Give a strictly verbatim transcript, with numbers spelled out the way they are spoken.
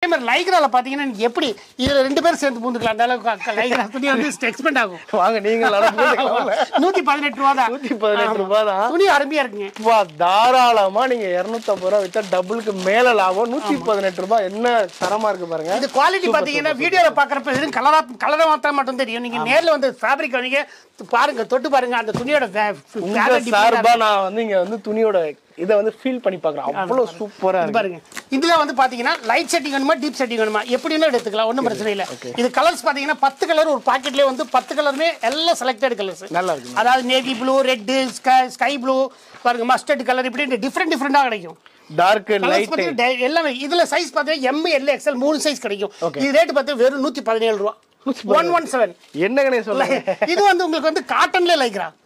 லைக்ரால பாத்தீங்கன்னா எப்படி இதுல ரெண்டு பேரும் சேர்ந்து பூந்துக்கலாம் அந்த அளவுக்கு லைக்ரா துணி வந்து எக்ஸ்பெண்ட் ஆகும். வாங்க நீங்க நூத்தி பதினெட்டு ரூபா தான். நூத்தி பதினெட்டு ரூபாய் தான். துணி அருமையா இருக்குங்க. தாராளமா நீங்க இருநூத்தி ஐம்பது ரூபாய் வித்தா டபுளுக்கு மேல லாபம். நூத்தி பதினெட்டு ரூபாய் என்ன தரமா இருக்கு பாருங்க. இது குவாலிட்டி பாத்தீங்கன்னா வீடியோல பாக்குறப்ப வெறும் கலரா கலரா மாத்தா மட்டும் தெரியும். நீங்க நேர்ல வந்து ஃபேப்ரிக் நீங்க பாருங்க, தொட்டு பாருங்க அந்த துணியோட சார்பா நான் வந்து இங்க வந்து துணியோட இதை வந்து ஃபீல் பண்ணி பாக்குறேன். அவ்வளவு சூப்பரா இருக்கு பாருங்க. இதுல வந்து பாத்தீங்கன்னா லைட் செட்டிங் வேணுமா டீப் செட்டிங் வேணுமா எப்படின்னா எடுத்துக்கலாம், ஒன்றும் பிரச்சனை இல்லை. இது கலர்ஸ் பாத்தீங்கன்னா பத்து கலர் ஒரு பாக்கெட்லயே வந்து பத்து கலருமே எல்லாம் செலக்டட் கலர்ஸ் நல்லா இருக்கு. அதாவது navy blue, red, sky blue, பாருங்க மஸ்டர்ட் கலர், இப்படி டிஃப்ரெண்ட் டிஃப்ரெண்டா கிடைக்கும். டார்க் லைட் எல்லாமே இதுல சைஸ் பாத்தீங்கன்னா எம், எல், எக்ஸ்எல் மூணு சைஸ் கிடைக்கும். இது ரேட் பார்த்தா வெறும் நூத்தி பதினேழு ரூபா. ஒன் ஒன் செவன் என்ன சொல்லுங்க. இது வந்து உங்களுக்கு வந்து காட்டன்ல லைக்ரா